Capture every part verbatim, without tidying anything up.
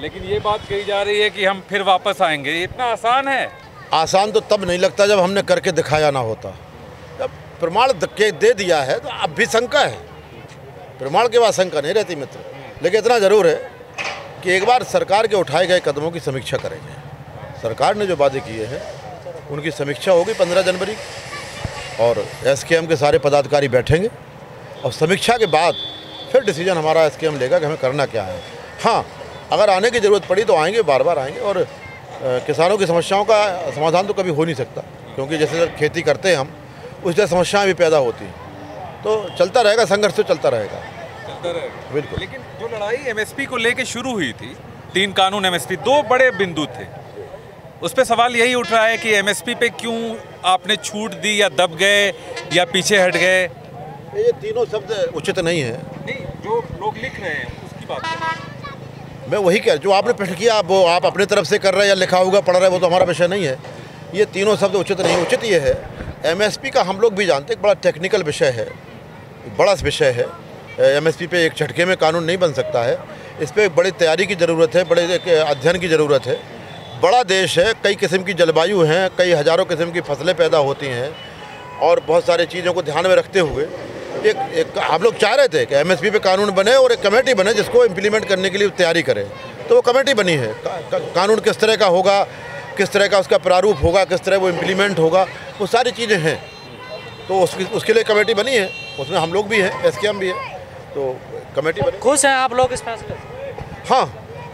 लेकिन ये बात कही जा रही है कि हम फिर वापस आएंगे, ये इतना आसान है? आसान तो तब नहीं लगता जब हमने करके दिखाया ना होता। जब प्रमाण के दे दिया है तो अब भी शंका है, प्रमाण के बाद शंका नहीं रहती मित्र। लेकिन इतना ज़रूर है कि एक बार सरकार के उठाए गए कदमों की समीक्षा करेंगे। सरकार ने जो वादे किए हैं उनकी समीक्षा होगी पंद्रह जनवरी, और एसकेएम के सारे पदाधिकारी बैठेंगे और समीक्षा के बाद फिर डिसीजन हमारा एसकेएम लेगा कि हमें करना क्या है। हाँ, अगर आने की ज़रूरत पड़ी तो आएंगे, बार बार आएंगे। और किसानों की समस्याओं का समाधान तो कभी हो नहीं सकता, क्योंकि जैसे खेती करते हैं हम, उस तरह समस्याएँ भी पैदा होती हैं। तो चलता रहेगा, संघर्ष तो चलता रहेगा चलता रहेगा बिल्कुल। लेकिन जो लड़ाई एमएसपी को लेके शुरू हुई थी, तीन कानून एमएसपी, दो बड़े बिंदु थे। उस पर सवाल यही उठ रहा है कि एमएसपी पे क्यों आपने छूट दी, या दब गए या पीछे हट गए? ये तीनों शब्द उचित नहीं है। नहीं, जो लोग लिख रहे हैं उसकी बात है। मैं वही कह, जो आपने प्रश्न किया वो आप अपने तरफ से कर रहे हैं या लिखा होगा पढ़ रहे हैं, वो तो हमारा विषय नहीं है। ये तीनों शब्द उचित नहीं। उचित ये है, एमएसपी का हम लोग भी जानते हैं, बड़ा टेक्निकल विषय है, बड़ा विषय है। एमएसपी पे एक झटके में कानून नहीं बन सकता है। इस पर बड़ी तैयारी की ज़रूरत है, बड़े अध्ययन की ज़रूरत है। बड़ा देश है, कई किस्म की जलवायु हैं, कई हज़ारों किस्म की फसलें पैदा होती हैं, और बहुत सारी चीज़ों को ध्यान में रखते हुए एक एक हम लोग चाह रहे थे कि एमएसपी पे कानून बने और एक कमेटी बने जिसको इम्प्लीमेंट करने के लिए तैयारी करे। तो वो कमेटी बनी है। का, का, कानून किस तरह का होगा, किस तरह का उसका प्रारूप होगा, किस तरह वो इम्प्लीमेंट होगा, वो सारी चीज़ें हैं। तो उसकी उसके लिए कमेटी बनी है, उसमें हम लोग भी हैं, एसकेएम भी है, तो कमेटी बनी। खुश हैं आप लोग इस फैसले से? हाँ,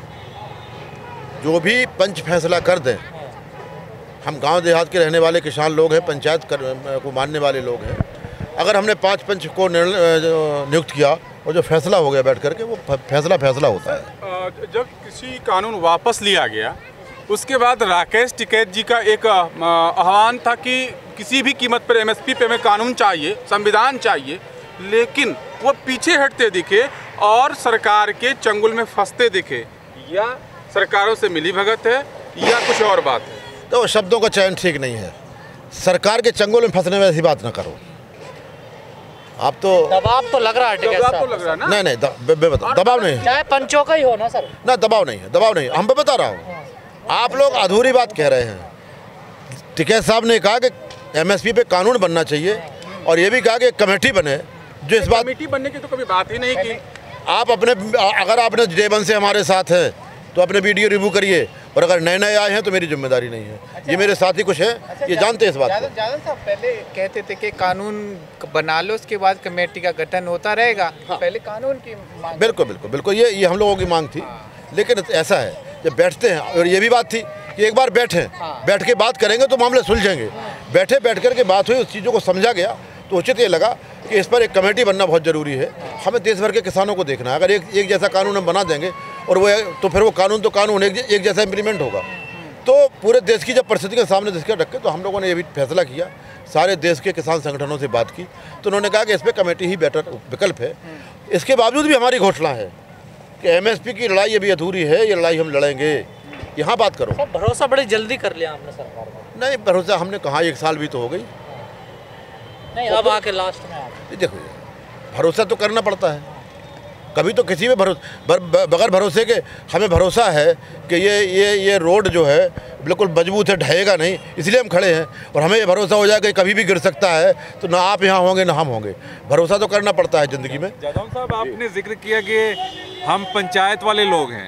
जो भी पंच फैसला कर दें, हम गांव देहात के रहने वाले किसान लोग हैं, पंचायत कर, को मानने वाले लोग हैं। अगर हमने पांच पंच को नियुक्त किया और जो फैसला हो गया बैठ करके, वो फैसला फैसला होता है। जब किसी कानून वापस लिया गया, उसके बाद राकेश टिकैत जी का एक आह्वान था कि किसी भी कीमत पर एमएसपी पे हमें कानून चाहिए, संविधान चाहिए, लेकिन वो पीछे हटते दिखे और सरकार के चंगुल में फंसते दिखे। या सरकारों से मिली भगत है या कुछ और बात है? तो शब्दों का चयन ठीक नहीं है। सरकार के चंगुल में फंसने में ऐसी बात ना करो आप। तो दबाव तो लग रहा है, दबाव तो लग रहा है ना? नहीं नहीं, द, दबाव नहीं है, चाहे पंचों का ही हो ना सर। ना दबाव नहीं है, दबाव नहीं है। हम बता रहा हूँ, आप लोग अधूरी बात कह रहे हैं। टिकैत साहब ने कहा कि एमएसपी पे कानून बनना चाहिए, और ये भी कहा कि कमेटी बने जो इस बात। कमेटी बनने की तो कभी बात ही नहीं की। आप अपने, अगर आपने डे वन से हमारे साथ हैं तो अपने वीडियो रिव्यू करिए, और अगर नए नए आए हैं तो मेरी जिम्मेदारी नहीं है। अच्छा, ये मेरे साथी कुछ है, अच्छा, ये जानते हैं इस बात को। जादव साहब पहले कहते थे कि कानून बना लो, उसके बाद कमेटी का गठन होता रहेगा। हाँ। पहले कानून की मांग। बिल्कुल बिल्कुल बिल्कुल, ये ये हम लोगों की मांग थी। हाँ। लेकिन ऐसा है, जब बैठते हैं, और ये भी बात थी कि एक बार बैठें, हाँ। बैठ के बात करेंगे तो मामले सुलझेंगे। हाँ। बैठे बैठ कर के बात हुई, उस चीज़ों को समझा गया, तो उचित ये लगा कि इस पर एक कमेटी बनना बहुत ज़रूरी है। हमें देश भर के किसानों को देखना है। अगर एक एक जैसा कानून हम बना देंगे और वो, तो फिर वो कानून तो कानून एक, एक जैसा इम्प्लीमेंट होगा। तो पूरे देश की जब परिस्थिति के सामने दृष्टि रखे, तो हम लोगों ने ये भी फैसला किया, सारे देश के किसान संगठनों से बात की, तो उन्होंने कहा कि इस पर कमेटी ही बेटर विकल्प है। इसके बावजूद भी हमारी घोषणा है कि एमएसपी की लड़ाई अभी अधूरी है, ये लड़ाई हम लड़ेंगे। यहाँ बात करो। भरोसा बड़ी जल्दी कर लिया आपने सरकार को। नहीं, भरोसा हमने कहा, एक साल भी तो हो गई। नहीं, अब आके लास्ट में आप देखो, भरोसा तो करना पड़ता है। कभी तो किसी में भरोसा, बगैर भरोसे के हमें भरोसा है कि ये ये ये रोड जो है बिल्कुल मजबूत है, ढहेगा नहीं, इसलिए हम खड़े हैं। और हमें ये भरोसा हो जाए कि कभी भी गिर सकता है, तो ना आप यहाँ होंगे ना हम होंगे। भरोसा तो करना पड़ता है ज़िंदगी में। जादव साहब, आपने जिक्र किया कि हम पंचायत वाले लोग हैं,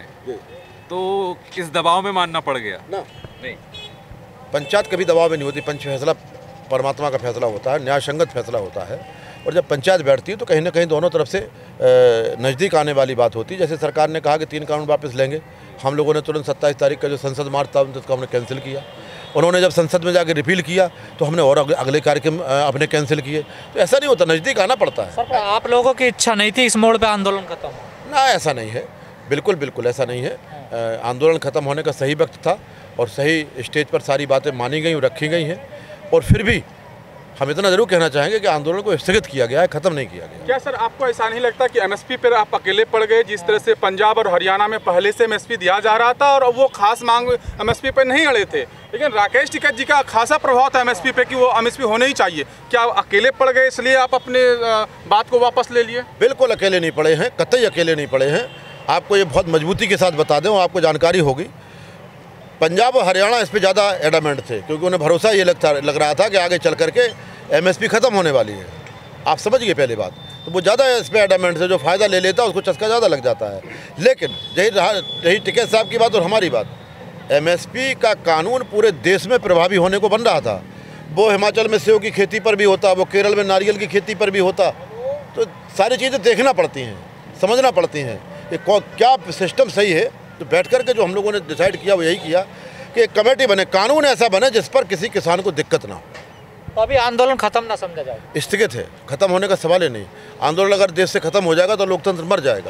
तो इस दबाव में मानना पड़ गया ना? नहीं, पंचायत कभी दबाव में नहीं होती। पंच फैसला परमात्मा का फैसला होता है, न्याय संगत फैसला होता है। और जब पंचायत बैठती है तो कहीं ना कहीं दोनों तरफ से नज़दीक आने वाली बात होती है। जैसे सरकार ने कहा कि तीन कानून वापस लेंगे, हम लोगों ने तुरंत सत्ताईस तारीख का जो संसद मार्च था उसको हमने कैंसिल किया। उन्होंने जब संसद में जाकर रिपील किया तो हमने और अगले, अगले कार्यक्रम अपने कैंसिल किए। तो ऐसा नहीं होता, नज़दीक आना पड़ता है। सर, आप लोगों की इच्छा नहीं थी इस मोड़ पर आंदोलन खत्म हो? ना, ऐसा नहीं है, बिल्कुल बिल्कुल ऐसा नहीं है। आंदोलन ख़त्म होने का सही वक्त था, और सही स्टेज पर सारी बातें मानी गई और रखी गई हैं। और फिर भी हम इतना जरूर कहना चाहेंगे कि आंदोलन को स्थगित किया गया है, खत्म नहीं किया गया। क्या सर, आपको ऐसा नहीं लगता कि एमएसपी पर आप अकेले पड़ गए? जिस तरह से पंजाब और हरियाणा में पहले से एमएसपी दिया जा रहा था और वो खास मांग एमएसपी पर नहीं अड़े थे, लेकिन राकेश टिकैत जी का खासा प्रभाव था एमएसपी पे कि वो एमएसपी होने ही चाहिए। क्या आप अकेले पड़ गए इसलिए आप अपने बात को वापस ले लिए? बिल्कुल अकेले नहीं पड़े हैं, कतई अकेले नहीं पड़े हैं। आपको ये बहुत मजबूती के साथ बता दें, आपको जानकारी होगी, पंजाब और हरियाणा इस पर ज़्यादा एडामेंट थे, क्योंकि उन्हें भरोसा ये लगता लग रहा था कि आगे चल करके एमएसपी ख़त्म होने वाली है। आप समझ गए पहली बात, तो वो ज़्यादा इस पर एडामेंट से जो फ़ायदा ले लेता है उसको चस्का ज़्यादा लग जाता है। लेकिन यही रहा यही टिकैत साहब की बात और हमारी बात, एमएसपी का कानून पूरे देश में प्रभावी होने को बन रहा था। वो हिमाचल में सेब की खेती पर भी होता, वो केरल में नारियल की खेती पर भी होता। तो सारी चीज़ें देखना पड़ती हैं, समझना पड़ती हैं कि क्या सिस्टम सही है। तो बैठ कर के जो हम लोगों ने डिसाइड किया वो यही किया कि एक कमेटी बने, कानून ऐसा बने जिस पर किसी किसान को दिक्कत ना हो। तो अभी आंदोलन खत्म ना समझा जाए, स्थगित है, खत्म होने का सवाल ही नहीं। आंदोलन अगर देश से खत्म हो जाएगा तो लोकतंत्र मर जाएगा।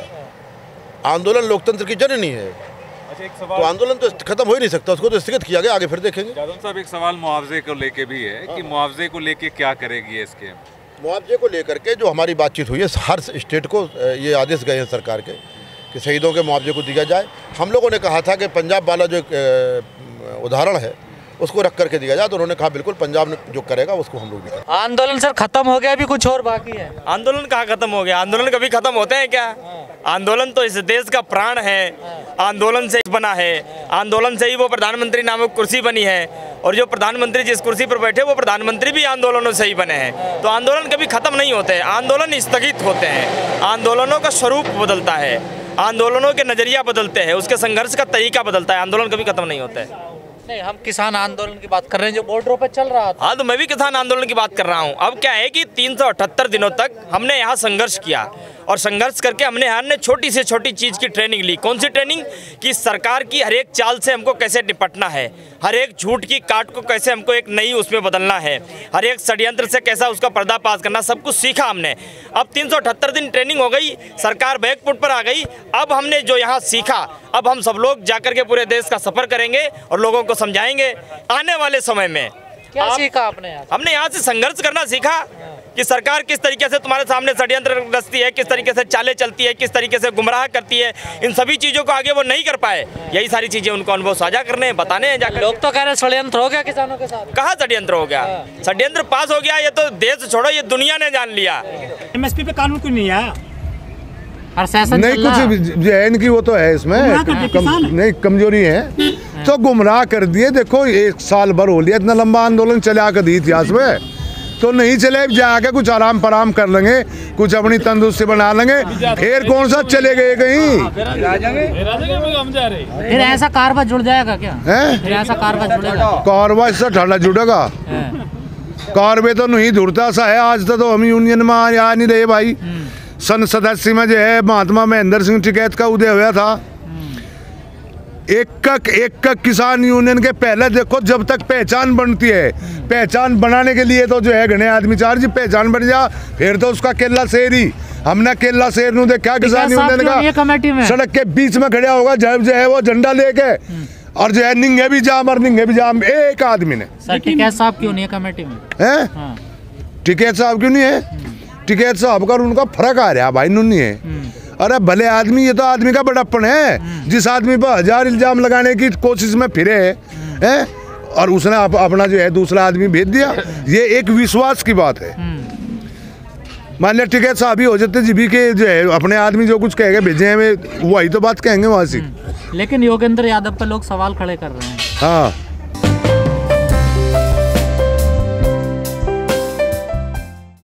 आंदोलन लोकतंत्र की जननी है। अच्छा, एक तो सवाल, आंदोलन तो खत्म हो ही नहीं सकता, उसको तो स्थगित किया गया, आगे फिर देखेंगे। जादव साहब एक सवाल मुआवजे को लेके भी है कि मुआवजे को लेके क्या करेगी ये स्कीम? मुआवजे को लेकर के जो हमारी बातचीत हुई है, हर स्टेट को ये आदेश गए हैं सरकार के कि शहीदों के मुआवजे को दिया जाए। हम लोगों ने कहा था कि पंजाब वाला जो उदाहरण है उसको रख करके दिया जाए, तो उन्होंने कहा बिल्कुल पंजाब ने जो करेगा उसको हम लोग भी करेंगे। आंदोलन सर खत्म हो गया, अभी कुछ और बाकी है? आंदोलन कहाँ खत्म हो गया? आंदोलन कभी खत्म होते हैं क्या? आंदोलन तो इस देश का प्राण है, आंदोलन से बना है, आंदोलन से ही वो प्रधानमंत्री नामक कुर्सी बनी है, और जो प्रधानमंत्री जिस कुर्सी पर बैठे वो प्रधानमंत्री भी आंदोलनों से ही बने हैं। तो आंदोलन कभी खत्म नहीं होते, आंदोलन स्थगित होते हैं। आंदोलनों का स्वरूप बदलता है, आंदोलनों के नजरिया बदलते हैं, उसके संघर्ष का तरीका बदलता है। आंदोलन कभी खत्म नहीं होता है। नहीं, हम किसान आंदोलन की बात कर रहे हैं जो बॉर्डरों पे चल रहा था। हाँ, तो मैं भी किसान आंदोलन की बात कर रहा हूँ। अब क्या है कि तीन सौ अठहत्तर दिनों तक हमने यहाँ संघर्ष किया, और संघर्ष करके हमने यहाँ ने छोटी से छोटी चीज़ की ट्रेनिंग ली। कौन सी ट्रेनिंग? कि सरकार की हर एक चाल से हमको कैसे निपटना है, हर एक झूठ की काट को कैसे हमको एक नई उसमें बदलना है, हर एक षड्यंत्र से कैसा उसका पर्दाफाश करना, सब कुछ सीखा हमने। अब तीन सौ अठहत्तर दिन ट्रेनिंग हो गई, सरकार बैकफुट पर आ गई। अब हमने जो यहाँ सीखा, अब हम सब लोग जाकर के पूरे देश का सफर करेंगे और लोगों को समझाएंगे आने वाले समय में। क्या सीखा आपने यहाँ? हमने यहाँ से संघर्ष करना सीखा कि सरकार किस तरीके से तुम्हारे सामने षड्यंत्र रचती है, किस तरीके से चालें चलती है, किस तरीके से गुमराह करती है। इन सभी चीज़ों को आगे वो नहीं कर पाए, यही सारी चीज़ें उनको अनुभव साझा करने हैं, बताने हैं जाकर। लोग तो कह रहे हैं षड्यंत्र हो गया किसानों के साथ। कहाँ षड्यंत्र हो गया? षड्यंत्र पास हो गया, ये तो देश छोड़ो, ये दुनिया ने जान लिया। एमएसपी पे कानून क्यों नहीं आया? नहीं, कुछ जैन की वो तो है इसमें कम, नहीं कमजोरी है तो गुमराह कर दिए। देखो एक साल भर हो लिया, इतना लंबा आंदोलन चला कर दी इतिहास में, तो नहीं चले, जाके कुछ आराम पराम कर लेंगे, कुछ अपनी तंदुरुस्ती बना लेंगे, फिर कौन सा चले गए कहीं? फिर ऐसा कारवा जुड़ जाएगा क्या? है फिर ऐसा कारवा जुड़ेगा? कारवा इससे ठाड़ा जुड़ेगा, कारवे तो नहीं जुड़ता सा है। आज तक तो हम यूनियन में आ नहीं रहे भाई। सन सदस्य में जो है महात्मा महेंद्र सिंह टिकैत का उदय हुआ था। एक एक किसान यूनियन के पहले देखो, जब तक पहचान बनती है, पहचान बनाने के लिए तो जो है घने आदमी चार जी पहचान बन जा, फिर तो उसका केला शेर ही। हमने केला शेर नु देखा किसान यूनियन का कमेटी में सड़क के बीच में खड़ा होगा, जब जो है वो झंडा लेके, और जो है निंगे भी जाम और निंगे भी जाम एक आदमी ने। सर टिकैत साहब क्यों नहीं है कमेटी में? है टिकैत साहब क्यों नहीं है? टिकैत साहब का उनका फर्क आ रहा भाई, नुनी है। अरे भले आदमी, ये तो आदमी का बड़प्पन है, जिस आदमी पर हजार इल्जाम लगाने की कोशिश में फिरे है, और उसने अप, अपना जो है दूसरा आदमी भेज दिया। ये एक विश्वास की बात है। मान लिया टिकैत साहब ही हो जाते, जीबी के जो है अपने आदमी जो कुछ कहेंगे भेजे हैं, वही तो बात कहेंगे वहां से। लेकिन योगेंद्र यादव पर लोग सवाल खड़े कर रहे हैं। हाँ,